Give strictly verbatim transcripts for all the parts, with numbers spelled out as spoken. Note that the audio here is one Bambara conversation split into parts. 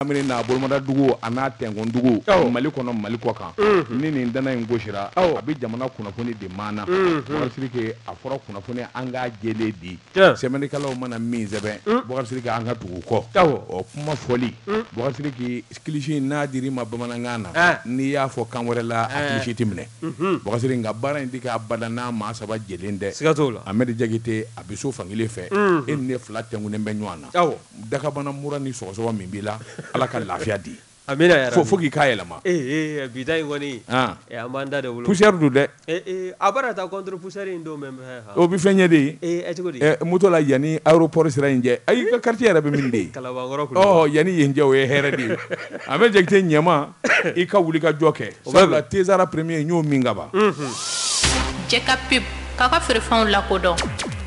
amina na bolomada dugu ana tengon dugu mali kono mali ko kan ni nin dana in gosira abi jamana kunnafoni de mana Boubacar ke a fɔra kunnafoni an ga jele di sɛbɛnnikɛlaw mana min sɛbɛn Boubacar ke an ka tugu kɔ o kuma fɔli Boubacar ke kilisi n'a dir'i ma bamanankan na n'i y'a fɔ kan wɛrɛ la a kilisi tɛ minɛ Boubacar nka baara in tɛ k'a bada n'a maa saba jɛlen dɛ Ahmed Diakité a bɛ so fankelen fɛ e ni ne fila tɛnkunnen bɛ ɲɔgɔn na dakabana mura ni sɔgɔsɔgɔ min b'i la Ala ka lafiya di amina ya fo fo k'i k'a yɛlɛma eh eh bida in kɔni eh an b'an da de wolo poussière don dɛ eh eh a bara ta contre poussière in don même o bi fɛn ɲɛ de ye eh cogo di eh moto la yanni aéroport sira in jɛ ayi ka quartier yɛrɛ bɛ min de ye Kalabankɔrɔ ɔ yanni yen jɛ o ye hɛrɛ de ye Ahmed Diakité ɲɛma i ka wuli ka jɔ kɛ sabula Tezara premier n y'o min ka ban jɛ ka pub k'a ka feerefɛnw lakodɔn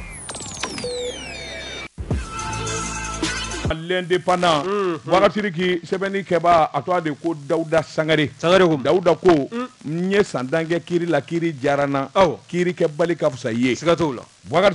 l'indépendant Boubacar ki sɛbɛnni kɛba a tɔgɔ de ko Dawuda Sangare Dawuda ko n ye san dan kɛ kiiri la kiiri diyara n na kiiri kɛ bali ka fisa i ye siga t'o la Boubacar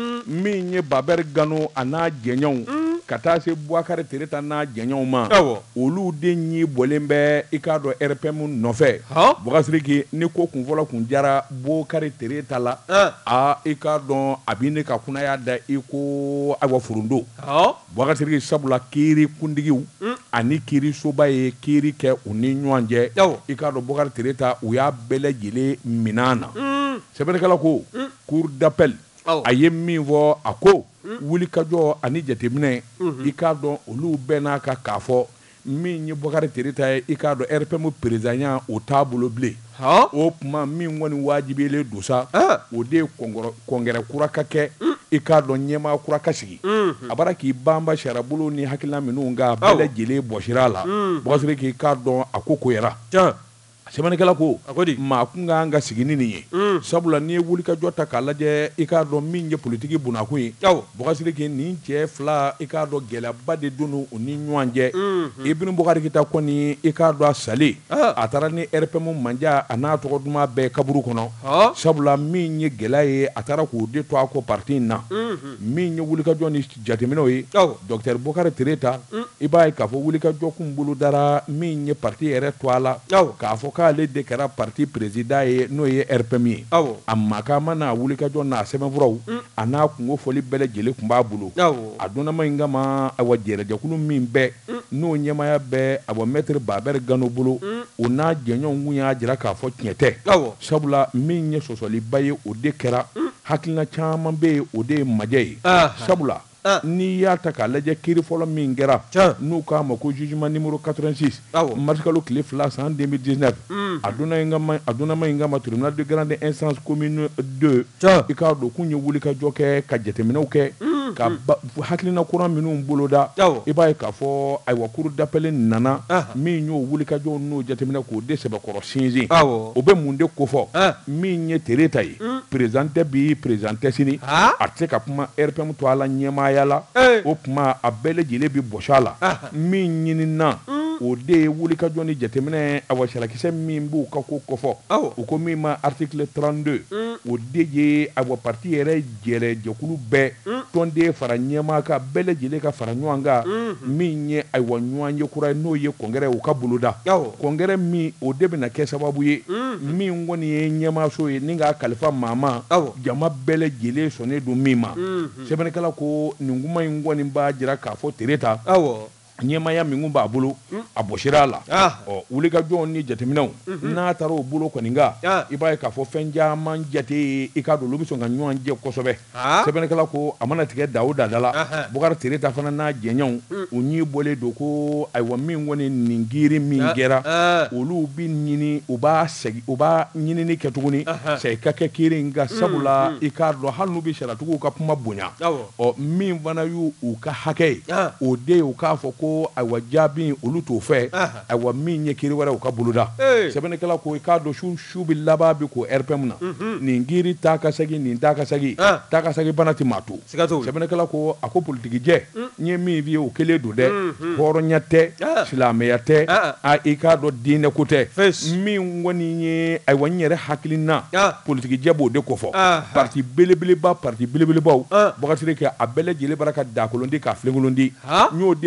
min ye Babɛri Gano a n'a jɛɲɔgɔnw ka taa se Boubacar Tereta n'a jɛɲɔgɔnw ma olu de ɲi bɔlen bɛ i k'a dɔn R P M nɔfɛ Boubacar ki ni ko kun fɔlɔ kun diyara Boubacar Tereta la a i k'a dɔn a b'i ne ka kunnaya da i ko ayiwa furundo Boubacar sabula kiiri kundigiw ani kiiri soba ye kiiri kɛ u ni ɲɔgɔn cɛ i k'a dɔn Boubacar Tereta u y'a bɛɛ lajɛlen minan na sɛbɛnnikɛla ko cour d'appel a ye min fɔ a ko wulikajɔ ani jateminɛ i k'a dɔn olu bɛɛ n'a ka k'a fɔ min ye Boubacar Tereta ye i k'a dɔn R P M président o t'a bolo bilen o tuma min kɔni wajibiyelen don sa o de ye kɔngɛrɛ kura ka kɛ i k'a dɔn ɲɛmaa kura ka sigi a bara k'i banba sarabolo ni hakilina minnu ka bɛɛ lajɛlen bɔsira a la Boubacar k'i k'a dɔn a ko koyara sɛbɛnnikɛla ko maa kun kan ka sigi ni nin ye sabula n'i ye wulikajɔ ta k'a lajɛ i k'a dɔn min ye politiki bunakun ye Boubacar ke nin cɛ fila i k'a dɔn gɛlɛyaba de don u ni ɲɔgɔn cɛ Ibn Boubacar Keita kɔni i k'a dɔn a salen a taara ni R P M manja a n'a tɔgɔ duman bɛɛ kaburu kɔnɔ sabula min ye gɛlɛya ye a taara k'o de to a kɔ parti in na min ye wulikajɔ ni jateminɛw ye Docteur Boubacar Tereta i b'a ye k'a fɔ wulikajɔ kun bolo dara min ye parti yɛrɛ to a la k'a fɔ k'ale de kɛra parti président ye n'o ye R P M ye a makama n'a wulikajɔ n'a sɛbɛnfuraw a n'a kungo fɔli bɛɛ lajɛlen kun b'a bolo a donnama in kama awa jɛrɛjɛkulu min bɛɛ n'o ɲɛmaya bɛɛ awa maître Babɛri Gano bolo o n'a jɛɲɔgɔnw kun y'a jira k'a fɔ tiɲɛ tɛ sabula min ye sɔsɔliba ye o de kɛra hakilina caman bɛ yen o de ye majɛ ye sabula n'i y'a ta k'a lajɛ kiiri fɔlɔ min kɛra n'u k'a ma ko jugement numéro quatre-vingt-six mars kalo tile fila san deux mille dix-neuf a donnama in kama tribunal de grande instance commune deux i k'a dɔn k'u ye wulikajɔ kɛ ka jateminɛw kɛ ka hakilina kuran minnu boloda i b'a ye k'a fɔ ayiwa cour d'appel nana min y'o wulikajɔw n'o jateminɛ k'o de sɛbɛkɔrɔ sinsin o bɛ mun de kofɔ min ye Tereta ye président tɛ bi président tɛ sini a tɛ se ka kuma R P M to a la ɲɛmaaya la o tuma a bɛɛ lajɛlen bɛ bɔsi a la min ɲinina o de ye wulikajɔ ni jateminɛ awa sarakisɛ min b'u ka ko kɔfɔ o ko min ma article trente-deux o de ye awa parti yɛrɛ jɛrɛ jɛkulu bɛɛ tɔnden fara ɲɛmaa ka bɛɛ lajɛlen ka fara ɲɔgɔn kan min ye ayiwa ɲɔgɔn ye kura ye n'o ye kɔngɛrɛ u ka boloda kɔngɛrɛ min o de bɛna kɛ sababu ye min kɔni ye ɲɛmaaso ye ni k'a kalifa maa ma jama bɛɛ lajɛlen sɔnnen don min ma sɛbɛnnikɛla ko nin kuma in kɔni b'a jira k'a fɔ Tereta ɲɛmaya min kun b'a bolo a bɔsira a la ɔ wulikajɔw ni jateminɛw n'a taara o bolo kɔni kan i b'a ye k'a fɔ fɛn caman jate i k'a dɔn olu bɛ sɔn ka ɲɔgɔn jɛ kosɛbɛ sɛbɛnnikɛla ko a mana tigɛ Dawuda da la Boubacar Tereta fana n'a jɛɲɔgɔnw u ɲi bɔlen don ko ayiwa min kɔni nin kiiri min kɛra olu bɛ ɲini u b'a segin u b'a ɲinini kɛ tuguni sɛ ka kɛ kiiri in kan sabula i k'a dɔn hali n'u bɛ sariyatigiw ka kuma bonya ɔ min fana y'u ka hakɛ ye o de ye u k'a fɔ ko ayiwa jaabi olu t'o fɛ ayiwa min ye kiiri wɛrɛ u ka boloda sɛbɛnnikɛla ko i k'a dɔn su su bɛ laban bi ko R P M na nin kiiri taa ka segin nin taa ka segin taa ka segin bana tɛ maa to sɛbɛnnikɛla ko a ko politiki jɛ n ye min f'i ye o kelen don dɛ hɔrɔnya tɛ silamɛya tɛ a i k'a dɔn diinɛ ko tɛ min kɔni ye ayiwa n yɛrɛ hakilina politiki jɛ b'o de kofɔ parti belebeleba parti belebelebaw Boubacar kɛ a bɛɛ lajɛlen bara ka dakolondi ka filenkolondi n y'o de f'i ye parti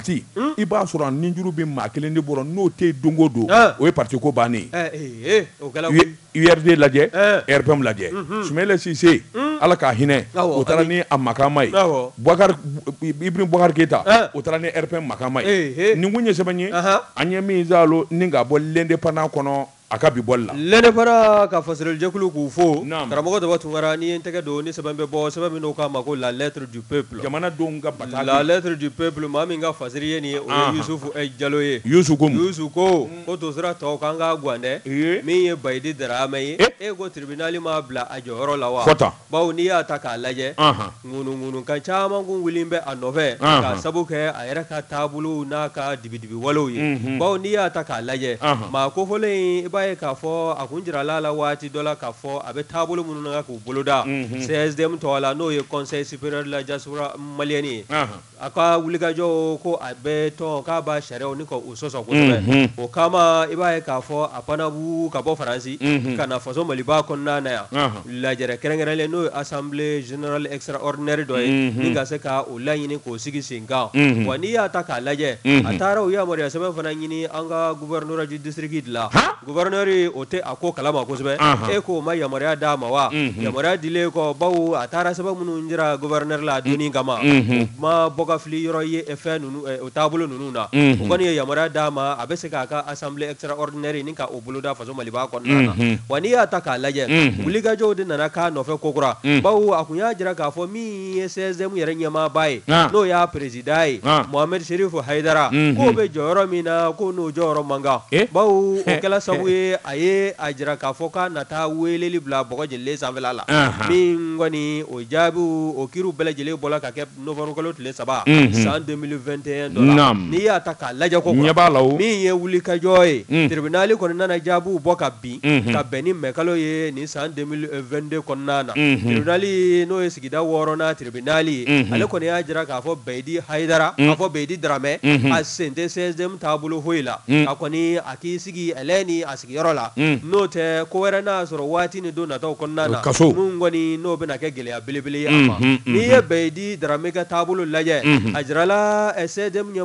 parti i b'a sɔrɔ ninjuru bɛ maa kelen de bɔra n'o tɛ don o don o ye parti ko bannen U R D lajɛ R P M lajɛ Soumaïla Cissé Ala k'a hinɛ o taara ni a makama ye Ibrim Boubacar Keïta o taara ni R P M makama ye nin kun ye sɛbɛn ye an ye min zalo ni ka bɔ l'indépendant kɔnɔ a ka bi bɔli la l'indépendant ka fasɛrɛli jɛkulu k'u fo karamɔgɔ Daba Tunkara ni ye n tɛgɛ don ni sɛbɛn bɛ bɔ sɛbɛn min n'o k'a ma ko la lettre du peuple jamanadenw ka batali la lettre du peuple maa min ka fasɛri ye nin ye o ye Yusufu Jalo ye Yusu ko Yusu ko ko tosira tɔw k'an ka gan dɛ min ye Bayidi Darame ye e ko tribunal ma bila a jɔyɔrɔ la wa bawo n'i y'a ta k'a lajɛ ŋunuŋunukan caman kun wuli bɛ a nɔfɛ k'a sabu kɛ a yɛrɛ ka taabolo n'a ka dibidibi walew ye bawo n'i y'a ta k'a lajɛ maa kofɔlen i b'a ye k'a fɔ a kun jirala la waati dɔ la k'a fɔ a bɛ taabolo minnu na k'u boloda C S D M tɔgɔ la n'o ye Conseil supérieur de la diaspora malienne ye a ka wulikajɔ ko a bɛ tɔn k'a b'a sariyaw ni ka u sɔsɔ kosɛbɛ o kama i b'a ye k'a fɔ a panabu ka bɔ Faransi ka na faso Maliba kɔnɔna na yan lajɛrɛ kɛrɛnkɛrɛnlen n'o ye assemblée générale extraordinaire dɔ ye ni ka se ka o laɲini k'o sigi sen kan wa n'i y'a ta k'a lajɛ a taara o yamaruya sɛbɛn fana ɲini an ka gouverneur du district de la gouverneur o tɛ a ko kalama kosɛbɛ e ko ma yamaruya d'a ma wa yamaruya dilen kɔ bawo a taara sɛbɛn minnu jira gouverneur la donni kama ma bɔ ka fili yɔrɔ ye fɛn ninnu o taabolo ninnu na o kɔni ye yamaruya d'a ma a bɛ se k'a ka assemblée extraordinaire ni ka o boloda faso Maliba kɔnɔna na wa n'i y'a ta k'a lajɛ wulikajɔw de nana k'a nɔfɛ kokura bawo a kun y'a jira k'a fɔ min ye C S D M yɛrɛ ɲɛmaaba ye n'o y'a président ye Mohamed Cherifu Hayidara k'o bɛ jɔyɔrɔ min na ko n'o jɔyɔrɔ man kan bawo o kɛla sabu ye a ye a jira k'a fɔ k'a nata weleli bila bɔgɔ jelilen sanfɛla la min kɔni o jaabiw o kiiriw bɛɛ lajɛlen bɔla ka kɛ novembre kalo tile saba san deux mille vingt et un dɔ la n'i y'a ta k'a lajɛ ko min ye wulikajɔ ye tribunal kɔni nana jaabiw bɔ ka bin ka bɛn ni mɛkalo ye nin san deux mille vingt deux kɔnɔna na tribunal n'o ye sigida wɔɔrɔnan tribunal ye ale kɔni y'a jira k'a fɔ Bayidi Hayidara k'a fɔ Bayidi Darame a sen tɛ C S D M taabolo foyi la a kɔni a k'i sigi ɛlɛ ni a sigiyɔrɔ la n'o tɛ ko wɛrɛ n'a sɔrɔ waati ni don nataw kɔnɔna na mun kɔni n'o bɛna kɛ gɛlɛya belebele ye a ma n'i ye Bayidi Darame ka taabolo lajɛ a jirala C S D M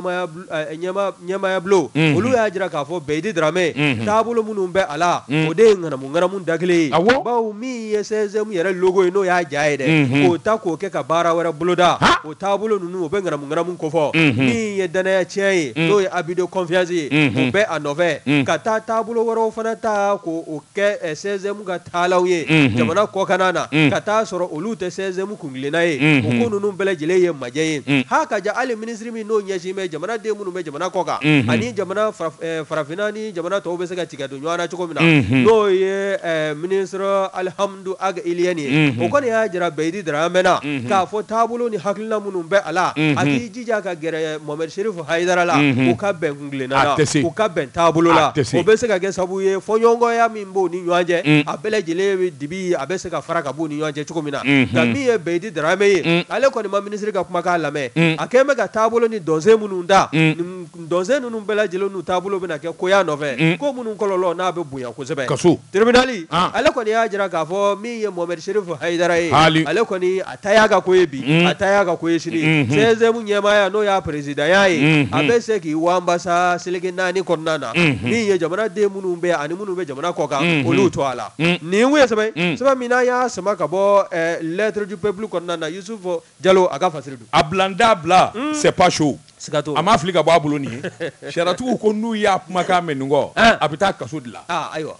ɲɛmaaya bulon olu y'a jira k'a fɔ Bayidi Darame taabolo minnu bɛ a la o de ye ŋanamu ŋanamu da kelen ye bawo min ye C S D M yɛrɛ logo ye n'o y'a ja ye dɛ k'o ta k'o kɛ ka baara wɛrɛ boloda o taabolo ninnu o bɛ ŋanamu ŋanamu kofɔ min ye danaya tiɲɛ ye n'o ye abus de confiance ye o bɛ a nɔfɛ ka taa taabolo wɛrɛw fana ta k'o kɛ C S D M ka taalaw ye jamana kɔkanna na ka taa sɔrɔ olu tɛ C S D M kungilenna ye o ko ninnu bɛɛ lajɛlen ye majɛ ye ha ka ja hali ministre min n'o ɲɛsin bɛ jamanaden minnu bɛ jamana kɔkan ani jamana farafinna ni jamana tɔw bɛ se ka tigɛ don ɲɔgɔn na cogo min na n'o ye ministre Alihamdu Ag Iliyɛni ye o kɔni y'a jira Bayidi Darame na k'a fɔ taabolo ni hakilina minnu bɛ a la a k'i jija ka gɛrɛ Mohamed Cherifu Hayidara la u ka bɛn kungilenna la u ka bɛn taabolo la o bɛ se ka kɛ sababu ye fɔɲɔgɔnkɔya min b'o ni ɲɔgɔn cɛ a bɛɛ lajɛlen bɛ dibi a bɛ se ka fara ka b'o ni ɲɔgɔn cɛ cogo min na nka min ye Bayidi Darame ye ale kɔni ma ministre ka kumakan lamɛn a kɛn bɛ ka taabolo ni dɔnsen minnu da dɔnsen ninnu bɛɛ lajɛlen n'u taabolo bɛna kɛ koya nɔfɛ ko minnu kɔlɔlɔ n'a bɛ bonya kosɛbɛ tribunal ale kɔni y'a jira k'a fɔ min ye Mohamed Cherifu Hayidara ye ale kɔni a ta y'a ka ko ye bi a ta y'a ka ko ye sini C S D M ɲɛmaaya n'o y'a président ya ye a bɛ se k'i wanbasa seleke naani kɔnɔna na min ye jamanaden minnu bɛ ani minnu bɛ jamana kɔkan olu to a la nin kun ye sɛbɛn sɛbɛn min n'a y'a sama ka bɔ lettre du peuple kɔnɔna na Yusufu Jalo a ka fasiri don a bilanda bila c'est pas chaud a ma fili ka bɔ a bolo nin ye sariyatigiw ko n'u y'a kumakan mɛn nin kɔ a bɛ taa kaso de la ayiwa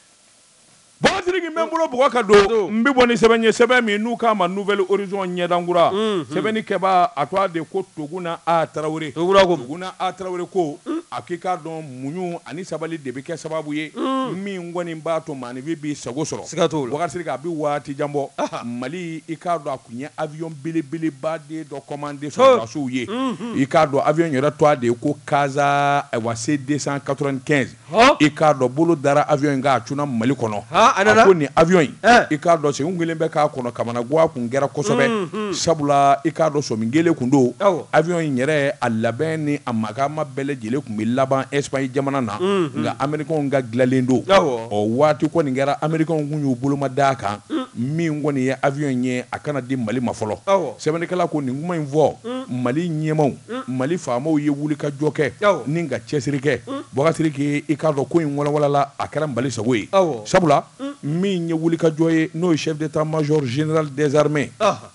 Bɔgɔsiriki n bɛ n bolo bɔgɔ ka don n bɛ bɔ ni sɛbɛn ye sɛbɛn min n'u k'a ma Nouvelle Horizon ɲɛdankura sɛbɛnni kɛbaa a tɔgɔ de ko Toguna A Tarawele Toguna A Tarawele ko a k'i k'a dɔn muɲu ani sabali de bɛ kɛ sababu ye min kɔni b'a to maanifin b'i sago sɔrɔ siga t'o la Bɔgɔsiriki a bɛ waati jan bɔ Mali i k'a dɔn a kun ye avion belebeleba de dɔ commandé sɔrɔdasiw ye i k'a dɔn avion yɛrɛ tɔgɔ de ye ko Kaza C deux cent quatre-vingt-quinze i k'a dɔn bolo dara avion in kan a cunna Mali kɔnɔ a ko nin avion in i k'a dɔn segin kelen bɛ k'a kɔnɔ kamana guwa kun kɛra kosɛbɛ sabula i k'a dɔn sɔmin kelen kun don avion in yɛrɛ a labɛn ni a makama bɛɛ lajɛlen kun bɛ laban Espagne jamana na nka Américains ka dilanlen don ɔ waati kɔni kɛra Américains kun y'u boloma d'a kan min kɔni ye avion ye a kana di Mali ma fɔlɔ sɛbɛnnikɛla ko nin kuma in fɔ Mali ɲɛmaw Mali faamaw ye wuli ka jɔ kɛ ni ka cɛsiri kɛ Boubacar i k'a dɔn ko in walawalala a kɛra Mali sago ye sabula min ye wuli ka jɔ ye n'o ye chef d'état-major général des armées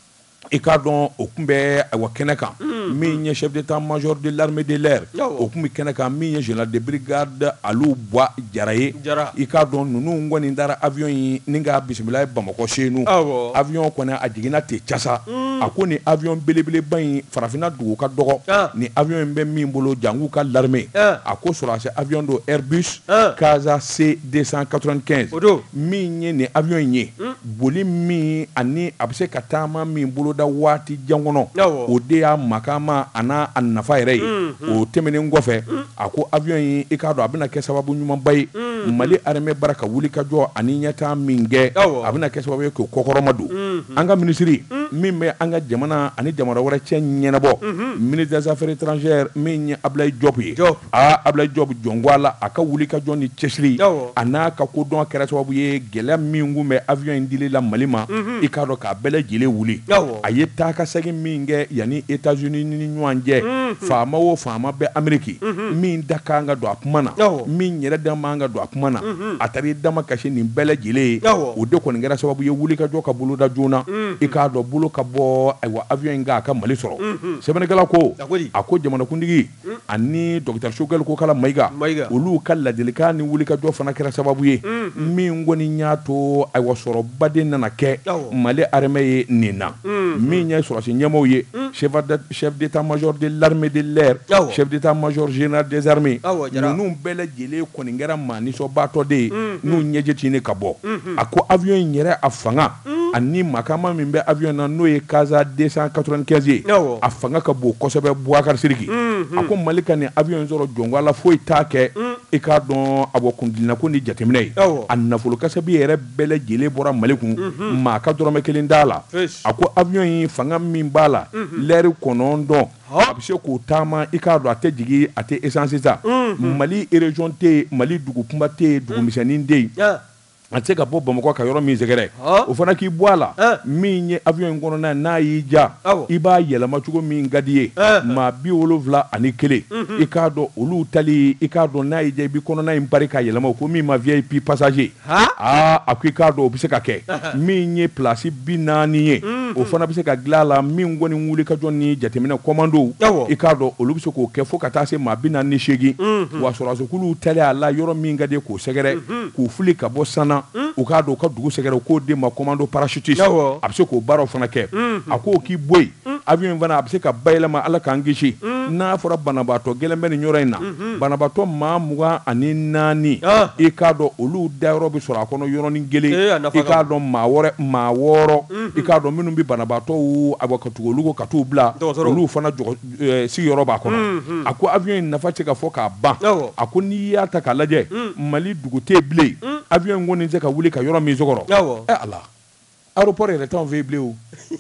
i k'a dɔn o tun bɛ wa kɛnɛ kan min ye chef d'état-major de l'armée de l'air o tun bɛ kɛnɛ kan min ye général de brigade Alu Bua Jara ye i k'a dɔn ninnu kɔni taara avion in ni ka bisimila ye Bamakɔ senu avion kɔni a jiginna ten casa a ko ni avion belebeleba in farafinna dugu ka dɔgɔ ni avion in bɛ min bolo jangu ka l'armée a ko sɔrɔdasi avion do Airbus Casa C deux cent quatre-vingt-quinze min ye ni avion in ye boli min ani a bɛ se ka taama min bolo da waati jan kɔnɔ o de y'a makama a n'a a nafa yɛrɛ ye o tɛmɛnen kɔfɛ a ko avion in i k'a dɔn a bɛna kɛ sababu ɲumanba ye Mali armée bara ka wuli ka jɔ ani ɲɛtaa min kɛ a bɛna kɛ sababu ye k'o kɔkɔrɔma don an ka minisiri min bɛ an ka jamana ani jamana wɛrɛ cɛ ɲɛnabɔ ministre des affaires étrangères min ye Ablaye Diop ye aa Ablaye Diop jɔn a la a ka wuli ka jɔ ni cɛsiri a n'a ka kodɔn kɛra sababu ye gɛlɛya min kun bɛ avion in dili la Mali ma i k'a dɔn k'a bɛɛ lajɛlen wuli a ye taa ka segin min kɛ yanni États-Unis ni ɲɔgɔn cɛ faama o faama bɛ Amérique min da kan ka don a kuma na min yɛrɛ da man ka don a kuma na a taara i dama kasi nin bɛɛ lajɛlen ye o de kɔni kɛra sababu ye wuli ka jɔ ka bolo da joona i k'a dɔn bolo ka bɔ ayiwa avion in ka a ka Mali sɔrɔ sɛbɛnnikɛla ko a ko jamanakuntigi ani docteur Choguel ko kala Mayiga olu ka ladilikan ni wuli ka jɔ fana kɛra sababu ye min kɔni y'a to ayiwa sɔrɔ baden nana kɛ Mali armée ye nin na min ye sɔrɔsi ɲɛmaaw ye chef d'état-major de l'armée de l'air chef d'état-major général des armées ninnu bɛɛ lajɛlen kɔni kɛra maa nisɔnbaatɔ de ye n'u ɲɛjɛ tinnen ka bɔ a ko avion in yɛrɛ a fanga ani makama min bɛ avion na n'o ye Casa deux cent quatre-vingt-quinze ye a fanga ka bon kosɛbɛ Boubacar Sidiki a ko Mali ka nin avion in sɔrɔ jɔnko la foyi t'a kɛ i k'a dɔn a bɔ kundilinna ko ni jateminɛ ye a nafolo kasabi yɛrɛ bɛɛ lajɛlen bɔra Mali kun maa ka dɔrɔmɛ kelen d'a la a ko avion in fanga min b'a la lɛri kɔnɔntɔn a bɛ se k'o taama i k'a dɔn a tɛ jigin a tɛ essence ta Mali région tɛ yen Mali dugu kunba tɛ yen dugu misɛnnin tɛ yen a tɛ se ka bɔ Bamakɔ ka yɔrɔ min sɛgɛrɛ o fana k'i bɔ a la min ye avion in kɔnɔna n'a y'i ja i b'a yɛlɛma cogo min ka di ye maa bi wolonwula ani kelen i k'a dɔn olu tali i k'a dɔn n'a y'i ja i bɛ kɔnɔna in bari ka yɛlɛma ko min ma V I P passager aa a ko i k'a dɔn o bɛ se ka kɛ min ye place bi naani ye o fana bɛ se ka dilan a la min kɔni wuli ka jɔ ni jateminɛ commando i k'a dɔn olu bɛ se k'o kɛ fo ka taa se maa bi naani ni seegin wa sɔrɔdasiw tali a la yɔrɔ min ka di ye k'o sɛgɛrɛ k'u fili ka bɔ sanna u k'a dɔn u ka dugu sɛgɛrɛ u k'o di ma commando parachutiste a bɛ se k'o baaraw fana kɛ a k'o k'i bɔ yen avion in fana a bɛ se ka bayɛlɛma Ala k'an kisi n'a fɔra banabaatɔ gɛlɛn bɛ nin yɔrɔ in na banabaatɔ maa mugan ani naani i k'a dɔn olu dayɔrɔ bɛ sɔrɔ a kɔnɔ yɔrɔnin kelen i k'a dɔn maa wɔɔrɔ maa wɔɔrɔ i k'a dɔn minnu bɛ banabaatɔw a ka tugu olu kɔ ka t'u bila olu fana sigiyɔrɔ b'a kɔnɔ a ko avion in nafa tɛ ka fɔ k'a ban a ko n'i y'a ta k'a lajɛ Mali dugu tɛ bilen avion in kɔni tɛ ka wuli ka yɔrɔ min sɔgɔrɔ ɛ Ala aéroport yɛrɛ t'anw fɛ yen bilen o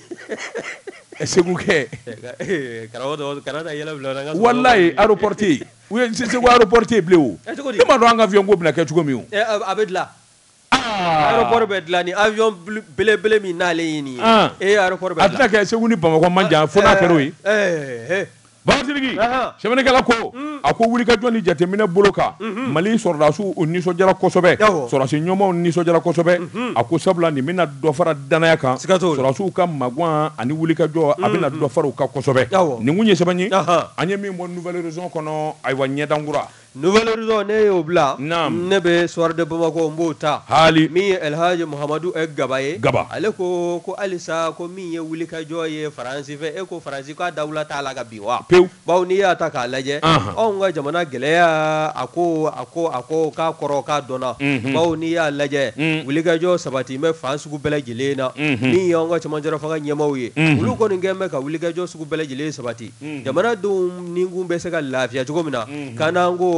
Segu kɛ walayi aéroport tɛ yen Segu aéroport tɛ yen bilen o e m'a dɔn an ka avion ko bɛna kɛ cogo min o a bɛ dilan aéroport bɛ dilan ni avion belebele min n'ale ye nin ye e aéroport bɛ dilan a tɛna kɛ Segu ni Bamakɔ man jan fo n'a kɛra o ye Boubacar Sidiki sɛbɛnnikɛla ko a ko wuli ka jɔ ni jateminɛ bolo kan Mali sɔrɔdasiw u nisɔndiyara kosɛbɛ sɔrɔdasi ɲɛmaw nisɔndiyara kosɛbɛ a ko sabula nin bɛna dɔ fara danaya kan sɔrɔdasiw ka magan ani wuli ka jɔ a bɛna dɔ fara u kan kosɛbɛ nin kun ye sɛbɛn ye an ye min bɔ nouvelle région kɔnɔ ayiwa ɲɛdankura nouvelle région ne y'o bila ne bɛ soir de Bamako n b'o ta hali min ye Elhaji Muhamadu Gaba ye Gaba ale ko ko halisa ko min ye wuli ka jɔ ye Faransi fɛ e ko Faransi k'a dawula t'a la ka bin wa bawo n'i y'a ta k'a lajɛ anw ka jamana gɛlɛya a ko a ko a ko k'a kɔrɔ k'a dɔnna bawo n'i y'a lajɛ wuli ka jɔ sabati bɛ fan sugu bɛɛ lajɛlen na min ye anw ka cɛmancɛ fanga ɲɛmaaw ye olu kɔni kɛn bɛ ka wuli ka jɔ sugu bɛɛ lajɛlen sabati jamanadenw ni kun bɛ se ka lafiya cogo min na kan n'an ko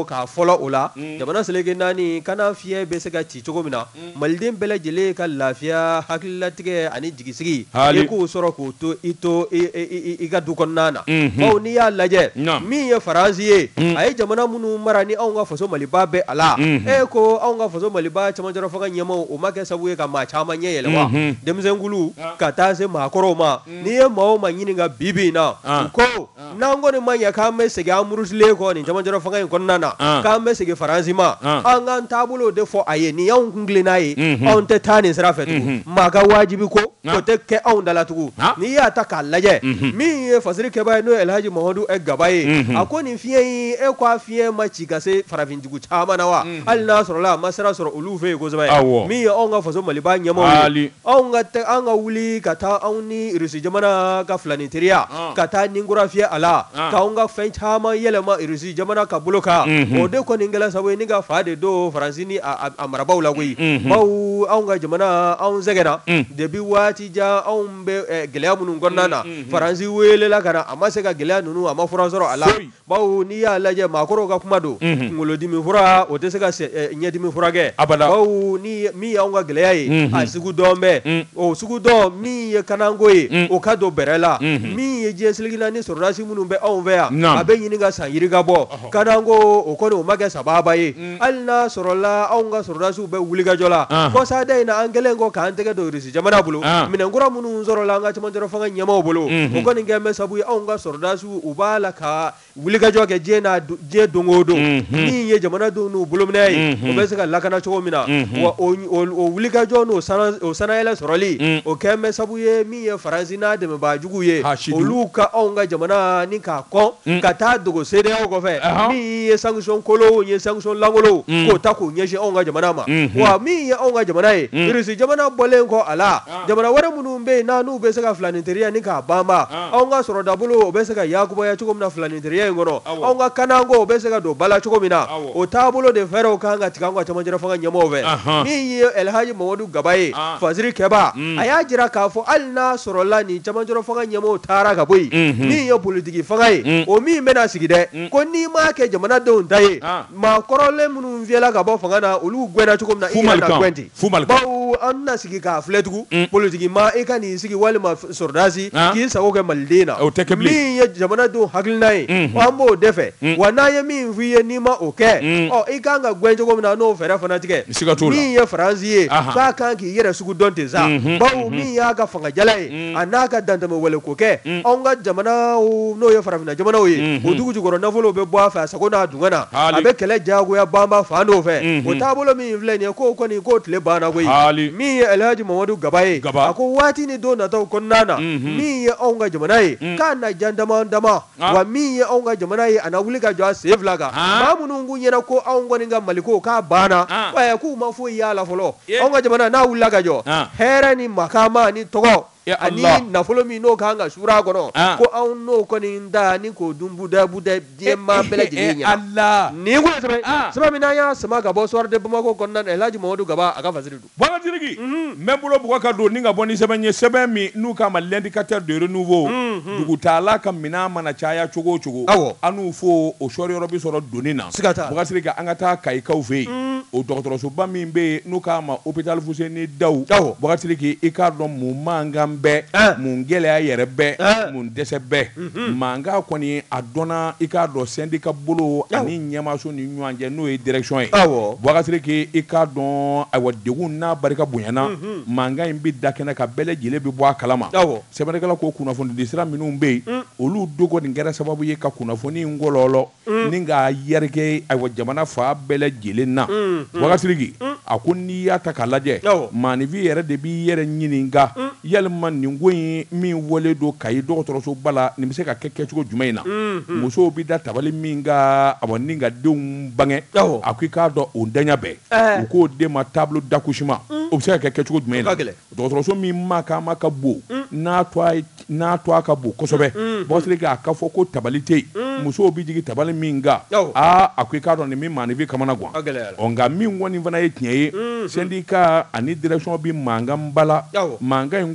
k'a fɔlɔ o la jamana seleke naani kana fiɲɛ bɛ se ka ci cogo min na maliden bɛɛ lajɛlen ka lafiya hakililatigɛ ani jigisigi i k'o sɔrɔ k'o to i to i ka du kɔnɔna na bawo n'i y'a lajɛ min ye faransi ye a ye jamana minnu mara ni anw ka faso maliba bɛ a la e ko anw ka faso maliba cɛmancɛ fanga ɲɛmaaw o ma kɛ sababu ye ka maa caman ɲɛ yɛlɛ wa denmisɛnkulu ka taa se maakɔrɔw ma n'i ye maa o maa ɲini ka bi bi in na u ko n'an kɔni ma ɲɛ k'an bɛ segin an murusilen kɔ nin cɛmancɛ fanga in kɔnɔna na k'an bɛ segin faransi ma an k'an taabolo de fɔ a ye nin y'anw kun tilenna ye anw tɛ taa nin sira fɛ tugun maa ka wajibi ko o tɛ kɛ anw da la tugun n'i y'a ta k'a lajɛ min ye fasiri kɛba ye n'o ye Elhaji Mamadu Gaba ye a ko nin fiɲɛ in e ko a fiɲɛ ma ci ka se farafinjugu caman na wa hali n'a sɔrɔla a ma sira sɔrɔ olu fɛ yen kosɛbɛ min ye anw ka faso maliba ɲɛmaaw ye anw ka an ka wuli ka taa anw ni Irisi jamana ka filani teriya ka taa ninkura fiyɛ a la k'anw ka fɛn caman yɛlɛma Irisi jamana ka bolo kan o de kɔni kɛla sababu ye ni ka fa de don Faransi ni a marabaaw la koyi bawo anw ka jamana anw sɛgɛnna depuis waati jan anw bɛ gɛlɛya minnu kɔnɔna na Faransi welela ka na a ma se ka gɛlɛya ninnu a ma fura sɔrɔ a la bawo n'i y'a lajɛ maakɔrɔw ka kuma don kunkolodimi fura o tɛ se ka ɲɛdimi furakɛ bawo ni min y'anw ka gɛlɛya ye a sugu dɔn bɛ o sugu dɔn min ye kanako ye o ka don bɛrɛ la min ye diɲɛ selekina ni sɔrɔdasi minnu bɛ anw fɛ yan a bɛ ɲini ka san yiri ka bɔ kanako o kɔni o ma kɛ sababa ye hali n'a sɔrɔla anw ka sɔrɔdasiw bɛ wulikajɔ la kɔsada in na an kɛlen kɔ k'an tɛgɛ don Irisi jamana bolo minɛnkura minnu sɔrɔla an ka cɛmancɛ fanga ɲɛmaaw bolo o kɔni kɛn bɛ sababu ye anw ka sɔrɔdasiw u b'a la ka wulikajɔ kɛ diɲɛ na diɲɛ don o don min ye jamanadenw n'u bolominɛ ye o bɛ se ka lakana cogo min na wa o wulikajɔ n'o sanayɛlɛ sɔrɔli o kɛn bɛ sababu ye min ye Faransi n'a dɛmɛbaajugu ye olu ka anw ka jamana ni k'a kɔn ka taa dogo C D A O kɔfɛ min ye sanction kolow ye sanction langolow k'o ta k'o ɲɛsin anw ka jamana ma wa min ye anw ka jamana ye Irisi jamana bɔlen kɔ a la jamana wɛrɛ minnu bɛ yen n'u bɛ se ka filani teriya ni k'a banba anw ka sɔrɔda bolo o bɛ se ka yakubaya cogo min na filani teriya in kɔnɔ anw ka kanako o bɛ se ka don bala cogo min na o taabolo de fɛrɛw kan ka tigɛ anw ka cɛmancɛ fanga ɲɛmaaw fɛ min ye Elhaji Mamadu Gaba ye fasiri kɛba a y'a jira k'a fɔ hali n'a sɔrɔla nin cɛmancɛ fanga ɲɛmaaw taara ka bɔ yen min ye politiki fanga ye o min bɛna sigi dɛ ko n'i m'a kɛ jamanadenw ta ye maa kɔrɔlen minnu fiyɛla ka bɔ fanga na olu gwɛnna cogo min na i yɛrɛ na gwɛn ten bawo an tɛna sigi k'a filɛ tugun politiki ma i ka n'i sigi walima sɔrɔdasi k'i sago kɛ maliden na min ye jamanadenw hakilina ye an b'o de fɛ wa n'an ye min f'i ye n'i ma o kɛ ɔ i kan ka gwɛn cogo min na n'o fɛɛrɛ fana tigɛ min ye Faransi ye k'a kan k'i yɛrɛ sugu dɔn ten sa bawo min y'a ka fangajala ye a n'a ka dantɛmɛwale ko kɛ anw ka jamanaw n'o ye farafinna jamanaw ye o dugu jukɔrɔ nafolow bɛ bɔ a fɛ a sago n'a dungana na a bɛ kɛlɛ jagoya banba fan dɔw fɛ o taabolo min filɛ nin ye k'o kɔni k'o tile banna koyi min ye Elhaji Mamadu Gaba ye a ko waati ni don nataw kɔnɔna na min ye anw ka jamana ye k'a na jan dama dama wa min ye anw ka jamana ye a na wuli ka jɔ a sen fila kan maa minnu k'u ɲɛna ko anw kɔni ka Maliko k'a banna k'u ma foyi y'a la fɔlɔ anw ka jamana n'a wulila ka jɔ hɛrɛ ni makama ni tɔgɔ ani nafolo min n'o kan ka suur'a kɔnɔ ko anw n'o kɔni da ni k'o dun buda buda diɲɛmaa bɛɛ lajɛlen ɲɛna nin ko sɛbɛn sɛbɛn min n'an y'a sama ka bɔ soir de Bamako kɔnɔna na Elhaji Mamadu Gaba a ka fasiri don Baba Sidiki n bɛ bolo bugɔ ka don ni ka bɔ ni sɛbɛn ye sɛbɛn min n'u k'a ma l'indicateur de renouveau dugutaala ka minɛn mana caya cogo o cogo an n'u fo o sɔrɔ yɔrɔ bi sɔrɔ donni na Baba Sidiki an ka taa Kayikaw fɛ yen o dɔgɔtɔrɔsoba min bɛ yen n'u k'a ma hôpital Fuseni Dawu Baba Sidiki i k'a dɔn mun mankan bɛ mun gɛlɛya yɛrɛ bɛ mun dɛsɛ bɛ mankan kɔni a dɔnna i k'a dɔn syndicat bolo ani ɲɛmaaso ni ɲɔgɔn cɛ n'o ye direction ye Baba Sidiki i k'a dɔn ayiwa degun n'a barika bonyana mankan in bɛ da kɛnɛ ka bɛɛ lajɛlen bɛ bɔ a kalama sɛbɛnnikɛla ko kunnafonidi sira minnu bɛ yen olu dogo nin kɛra sababu ye ka kunnafoni in ngɔlɔlɔ ni k'a yɛrɛkɛ ayiwa jamana fa bɛɛ lajɛlen na Baba Sidiki a ko n'i y'a ta k'a lajɛ maanifin yɛrɛ de b'i yɛrɛ ɲininka yalima nin ko in min wale don Kayi dɔgɔtɔrɔsoba la nin bɛ se ka kɛ kɛcogo jumɛn in na musow bɛ da tabali min ka awa ni ka denw bange a ko i k'a dɔn o danya bɛɛ u k'o den ma tableau d'accouchement o bɛ se ka kɛ kɛcogo jumɛn na dɔgɔtɔrɔso min ma k'a ma ka bon n'a to a n'a to a ka bon kosɛbɛ Baba Sidiki a ka fɔ ko tabali tɛ yen musow bɛ jigin tabali min kan aa a ko i k'a dɔn nin min maanifin kamana gan ɔ nka min kɔni fana ye tiɲɛ ye syndicat ani direction bɛ mankan bala mankan in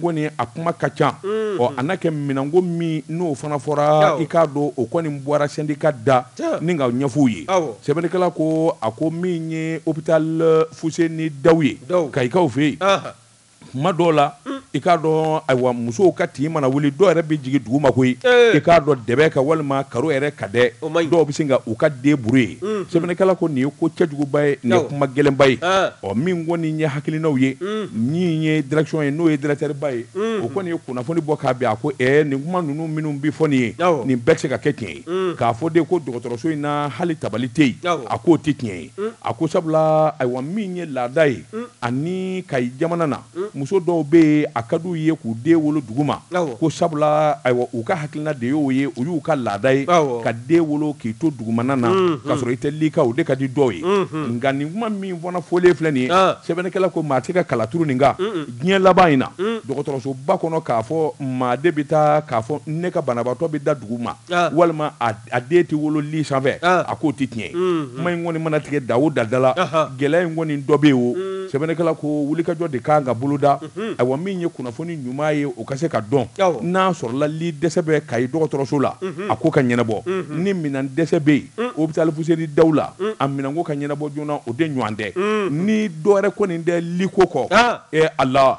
kɔni a kuma ka ca ɔ a na kɛ minanko min n'o fana fɔra i k'a dɔn o kɔni bɔra syndicat da ni ka ɲɛfɔw ye sɛbɛnnikɛla ko a ko min ye hôpital Fuseni Daw ye Kayikaw fɛ yen kuma dɔw la i k'a dɔn ayiwa musow ka tin mana wuli dɔw yɛrɛ bɛ jigin dugu ma koyi i k'a dɔn dɛbɛ ka walima karo yɛrɛ ka dɛ dɔw bɛ se ka u ka den buru ye sɛbɛnnikɛla ko nin ye ko cɛjuguba ye nin ye kuma gɛlɛnba ye ɔ min kɔni ye hakilinaw ye min ye direction ye n'o ye directeur ba ye o kɔni ye kunnafoni bɔ k'a bin a ko ɛ nin kuma ninnu minnu bɛ fɔ nin ye nin bɛɛ tɛ se ka kɛ tiɲɛ ye k'a fɔ de ko dɔgɔtɔrɔso in na hali tabali tɛ yen a k'o tɛ tiɲɛ ye a ko sabula ayiwa min ye laada ye ani Kayi jamana na muso dɔw bɛ yen a ka d'u ye k'u den wolo dugu ma ko sabula ayiwa u ka hakilina de y'o ye u y'u ka laada ye ka den wolo k'i to dugumana na k'a sɔrɔ i tɛ lika o de ka di dɔw ye nka nin kuma min fana fɔlen filɛ nin ye sɛbɛnnikɛla ko maa tɛ ka kala turu nin kan diɲɛ laban in na dɔgɔtɔrɔsoba kɔnɔ k'a fɔ maa de bɛ taa k'a fɔ ne ka banabaatɔ bɛ da dugu ma walima a den tɛ wolo li sanfɛ a k'o tɛ tiɲɛ ye kuma in kɔni mana tigɛ da o da da la gɛlɛya in kɔni dɔ bɛ yen o sɛbɛnnikɛla ko wulikajɔ de kan ka boloda ayiwa min ye kunnafoni ɲuman ye o ka se ka dɔn n'a sɔrɔla li dɛsɛ bɛ Kayi dɔgɔtɔrɔso la a ko ka ɲɛnabɔ ni minan dɛsɛ bɛ yen hôpital Fuseni Daw la a minanko ka ɲɛnabɔ joona o de ɲɔgɔn tɛ ni dɔwɛrɛ kɔni tɛ liko kɔ ɛ Ala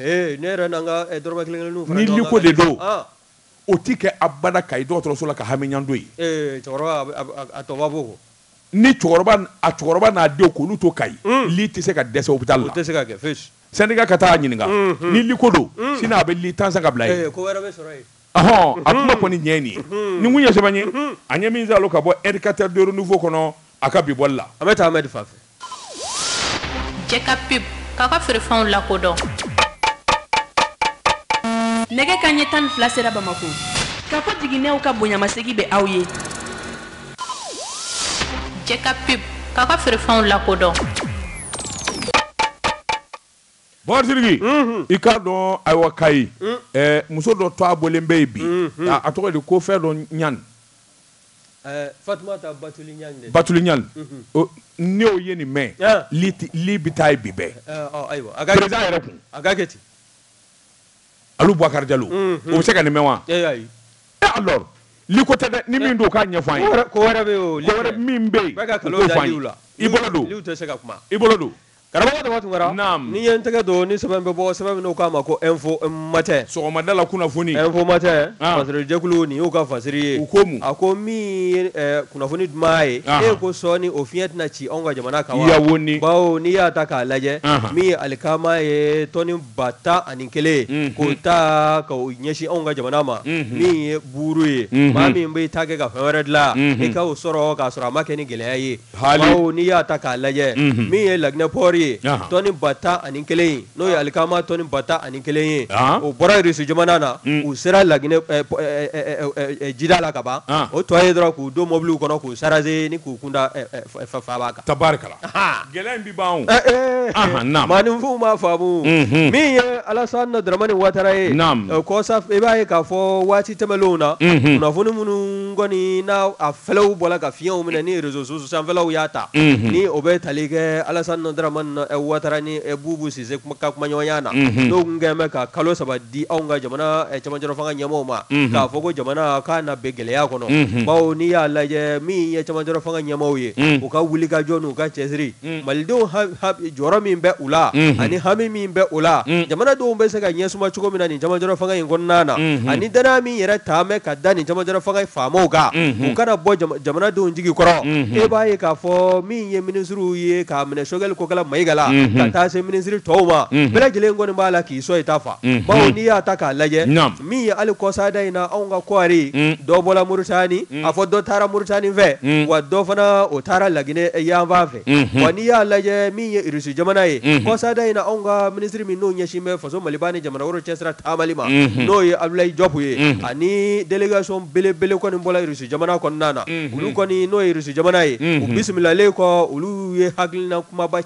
ni liko de don o ti kɛ abada Kayi dɔgɔtɔrɔso la ka hami ɲando ye ni cɛkɔrɔba a cɛkɔrɔba n'a denw k'olu to Kayi li tɛ se ka dɛsɛ hôpital la syndicat ka taa ɲininka ni liko don sinon a bɛ li tan san ka bila yen ɔhɔn a kuma kɔni ɲɛ nin ye ni mun ye sɛbɛn ye a ɲɛ min salo ka bɔ éducateur de renouveau kɔnɔ a ka bi bɔli la an bɛ taa Ahmed fan fɛ Jɛka Pub k'a ka feerefɛnw lakodɔn nɛgɛ kanɲɛ tan ni fila sera Bamako k'a fɔ jiginɛw ka bonyamasegin bɛ aw ye Jɛka Pub k'a ka feerefɛnw lakodɔn Bakari Sidiki i k'a dɔn ayiwa Kayi muso dɔ to a bɔlen bɛ yen bi a tɔgɔ de ko fɛn dɔ ɲani Fatumata Batuli ɲani Batuli ɲani ne y'o ye nin mɛn li bɛ taa ye bi bɛɛ président yɛrɛ kun a ka kɛ ten Alu Bubakari Jalo o bɛ se ka nin mɛn wa e alors li ko tɛ dɛ ni min don k'a ɲɛfɔ an ye ko wɛrɛ bɛ yen ko wɛrɛ min bɛ yen k'o fɔ an ye i bolo don liw tɛ se ka kuma i bolo don karamɔgɔ Daba Tunkara ni ye n tɛgɛ don ni sɛbɛn bɛ bɔ sɛbɛn min k'a ma ko info matin sɔgɔmada la kunnafoni info matin fasiri jɛkulu nin y'o ka fasiri ye u ko mun a ko min ye kunnafoni duman ye e ko sɔɔni o fiɲɛ tɛna ci anw ka jamana kan wa yawoni bawo n'i y'a ta k'a lajɛ min ye alikama ye tɔni ba tan ani kelen ye k'o ta ka ɲɛsin anw ka jamana ma min ye buuru ye maa min bɛ ta kɛ ka fɛn wɛrɛ dilan i ka o sɔrɔ k'a sɔrɔ a ma kɛ ni gɛlɛya ye bawo n'i y'a ta k'a lajɛ min ye Laginɛ pɔri tɔni ba tan ani kelen ye n'o ye alikama tɔni ba tan ani kelen ye o bɔra Irisi jamana na u sera Laginɛ jida la ka ban o tɔ ye dɔrɔn k'u don mobiliw kɔnɔ k'u sarase ni k'u kunda faaba kan tabarikala gɛlɛya in bi ban o maaninfinw b'a faamu min ye Alasani Daramani Ouattara ye kɔsa i b'a ye k'a fɔ waati tɛmɛnlenw na kunnafoni minnu kɔni n'a a fɛlɛw bɔra ka fiɲɛw minɛ ni réseaux sociaux sanfɛlaw y'a ta ni o bɛ tali kɛ Alasani Daramani Ouattara ni Bubu Sise ka kumaɲɔgɔnya na n'o kun kɛn bɛ ka kalo saba di anw ka jamana cɛmancɛ fanga ɲɛmɔgɔw ma k'a fɔ ko jamana k'a na bɛn gɛlɛya kɔnɔ bawo n'i y'a lajɛ min ye cɛmancɛ fanga ɲɛmɔgɔw ye u ka wuli ka jɔ n'u ka cɛsiri malidenw jɔyɔrɔ min bɛ u la ani hami min bɛ o la jamanadenw bɛ se ka ɲɛsuma cogo min na nin cɛmancɛ fanga in kɔnɔna na ani danaya min yɛrɛ taa mɛ ka da nin cɛmancɛ fanga faamaw kan u kana bɔ jamanadenw jigi kɔrɔ e b'a ye k'a fɔ min ye minisiriw ye k'a minɛ Choguel Kokala Mayiga la ka taa se minisiri tɔw ma bɛɛ lajɛlen kɔni b'a la k'i sɔn i ta fa bawo n'i y'a ta k'a lajɛ min ye hali kɔsada in na anw ka kɔɔri dɔ bɔra Muritani a fɔ dɔ taara Muritani fɛ wa dɔ fana o taara Laginɛ yanfan fɛ wa n'i y'a lajɛ min ye Irisi jamana ye kɔsada in na anw ka minisiri min n'o ɲɛsin bɛ faso Maliba ni jamana wɛrɛw cɛsira taamali ma n'o ye Abdulaye Diop ye ani délégation belebele kɔni bɔra Irisi jamana kɔnɔna na olu kɔni n'o ye Irisi jamana ye u bisimilalen kɔ olu ye hakilina kumaba caman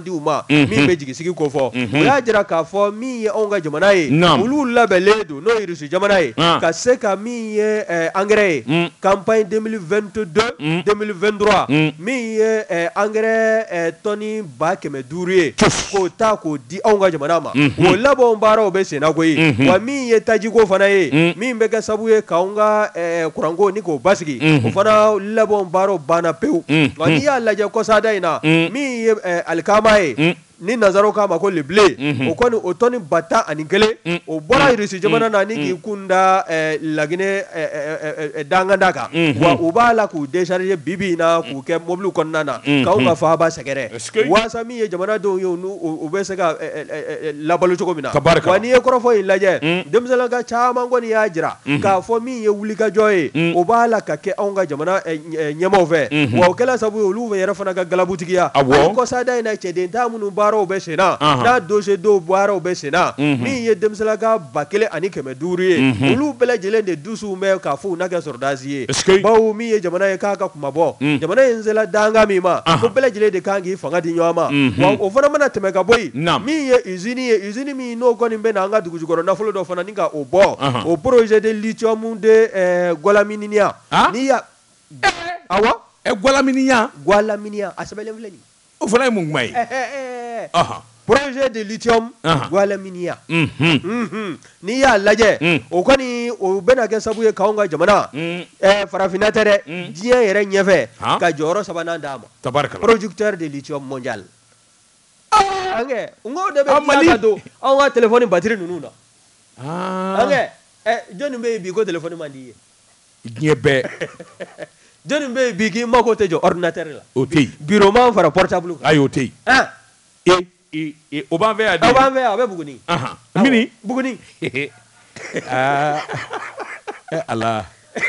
di u ma min bɛ jigisigi ko fɔ o y'a jira k'a fɔ min ye anw ka jamana ye olu labɛnlen don n'o ye Russie jamana ye ka se ka min ye engrais ye campagne deux mille vingt-deux deux mille vingt-trois min ye engrais tɔni ba kɛmɛ duuru ye k'o ta k'o di anw ka jamana ma o labɛnw baaraw bɛ sen na koyi wa min ye tajiko fana ye min bɛ kɛ sababu ye k'anw ka kuranko ni k'o basigi o fana labɛnw baaraw banna pewu wa n'i y'a lajɛ kɔsada in na min ye alikama ye ni nazaraw k'a ma ko le blé o kɔni o tɔni ba tan ani kelen o bɔra Russie jamana na ni k'i kun da Laginɛ danganda kan wa u b'a la k'u décharger bi bi in na k'u kɛ mobile kɔnɔna na k'anw ka faaba sɛgɛrɛ waasa min ye jamanadenw ye u bɛ se ka labalo cogo min na wa n'i ye kɔrɔfɔ in lajɛ denmisɛnninka caman kɔni y'a jira k'a fɔ min ye wulikajɔ ye o b'a la ka kɛ anw ka jamana ɲɛmaaw fɛ wa o kɛla sababu ye olu yɛrɛ fana ka galabutigiya hali kɔsada in na cɛden t'a minnu baaraw bɛ sen na n'a dossier dɔw baaraw bɛ sen na min ye denmisɛnninka ba kelen ani kɛmɛ duuru ye olu bɛɛ lajɛlen de dusuw bɛ k'a fɔ u n'a kɛ sɔrɔdasi ye bawo min ye jamana ye k'a ka kuma bɔ jamana ye n sela danga min ma ko bɛɛ lajɛlen de kan k'i fanga di ɲɔgɔn ma wa o fana mana tɛmɛ ka bɔ yen min ye usine ye usine min n'o kɔni bɛ na an ka dugujukɔrɔ nafolo dɔ fana ni ka o bɔ o projet de lithium de Gualaminiya n'i y'a awɔ Gualaminiya Gualaminiya a sɛbɛnlen filɛ nin o fana ye mun kuma ye projet de lithium Gualaminiya n'i y'a lajɛ o kɔni o bɛna kɛ sababu ye k'anw ka jamana farafinna tɛ dɛ diɲɛ yɛrɛ ɲɛfɛ ka jɔyɔrɔ sabanan d'a ma producteur de lithium mondial an kɛ n ko de bɛ tila ka don anw ka téléphone batterie ninnu na an kɛ jɔnni bɛ yen bi ko téléphone man di ye diɲɛ bɛɛ jɔnni bɛ yen bi k'i mako tɛ jɔ ordinateur la o tɛ yen bureau man fara portable kan ayi o tɛ yen e o b'an fɛ yan de o b'an fɛ yan a bɛ Buguni mini Buguni aa Ala